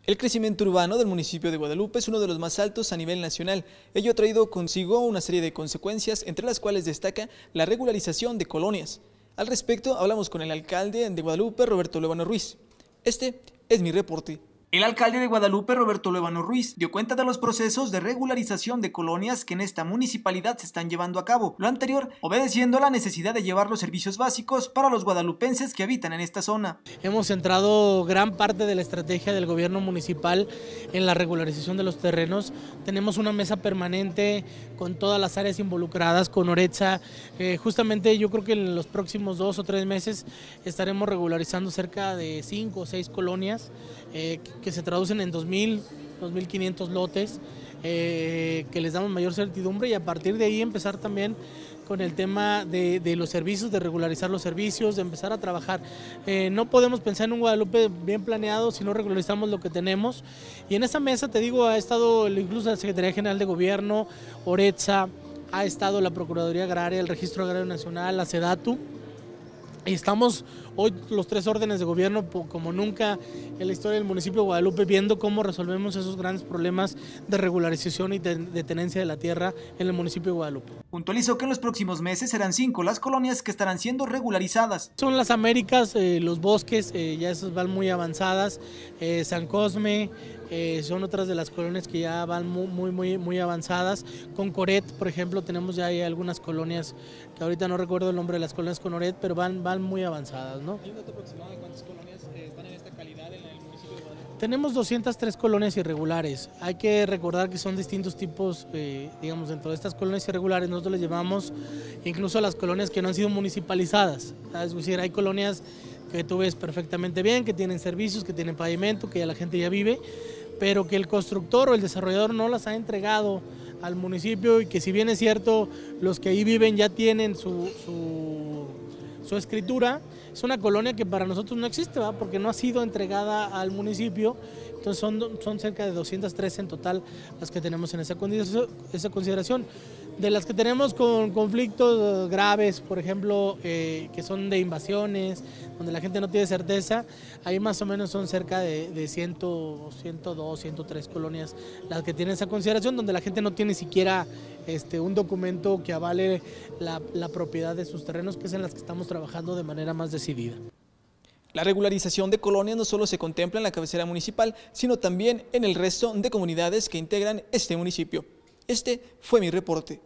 El crecimiento urbano del municipio de Guadalupe es uno de los más altos a nivel nacional. Ello ha traído consigo una serie de consecuencias, entre las cuales destaca la regularización de colonias. Al respecto, hablamos con el alcalde de Guadalupe, Roberto Luevano Ruiz. Este es mi reporte. El alcalde de Guadalupe, Roberto Luevano Ruiz, dio cuenta de los procesos de regularización de colonias que en esta municipalidad se están llevando a cabo. Lo anterior, obedeciendo la necesidad de llevar los servicios básicos para los guadalupenses que habitan en esta zona. Hemos centrado gran parte de la estrategia del gobierno municipal en la regularización de los terrenos. Tenemos una mesa permanente con todas las áreas involucradas, con Oretsa. Justamente yo creo que en los próximos 2 o 3 meses estaremos regularizando cerca de 5 o 6 colonias que se traducen en 2.000, 2.500 lotes, que les damos mayor certidumbre, y a partir de ahí empezar también con el tema de los servicios, de regularizar los servicios, de empezar a trabajar. No podemos pensar en un Guadalupe bien planeado si no regularizamos lo que tenemos. Y en esa mesa, te digo, ha estado incluso la Secretaría General de Gobierno, Oretsa, ha estado la Procuraduría Agraria, el Registro Agrario Nacional, la SEDATU. Y estamos hoy los 3 órdenes de gobierno como nunca en la historia del municipio de Guadalupe, viendo cómo resolvemos esos grandes problemas de regularización y de tenencia de la tierra en el municipio de Guadalupe. Puntualizó que en los próximos meses serán 5 las colonias que estarán siendo regularizadas. Son las Américas, los Bosques, ya esas van muy avanzadas, San Cosme, son otras de las colonias que ya van muy avanzadas. Con Coret, por ejemplo, tenemos ya ahí algunas colonias que ahorita no recuerdo el nombre de las colonias con Coret, pero van muy avanzadas, ¿no? ¿Hay un dato aproximado de cuántas colonias están en esta calidad en el municipio de Guadalupe? Tenemos 203 colonias irregulares. Hay que recordar que son distintos tipos, digamos, dentro de estas colonias irregulares nosotros les llevamos incluso a las colonias que no han sido municipalizadas. Es decir, hay colonias que tú ves perfectamente bien, que tienen servicios, que tienen pavimento, que ya la gente ya vive, pero que el constructor o el desarrollador no las ha entregado al municipio, y que si bien es cierto, los que ahí viven ya tienen su escritura, es una colonia que para nosotros no existe, ¿verdad? Porque no ha sido entregada al municipio. Entonces son cerca de 203 en total las que tenemos en esa consideración. De las que tenemos con conflictos graves, por ejemplo, que son de invasiones, donde la gente no tiene certeza, ahí más o menos son cerca de 102, 103 colonias las que tienen esa consideración, donde la gente no tiene siquiera un documento que avale la propiedad de sus terrenos, que es en las que estamos trabajando de manera más decidida. La regularización de colonias no solo se contempla en la cabecera municipal, sino también en el resto de comunidades que integran este municipio. Este fue mi reporte.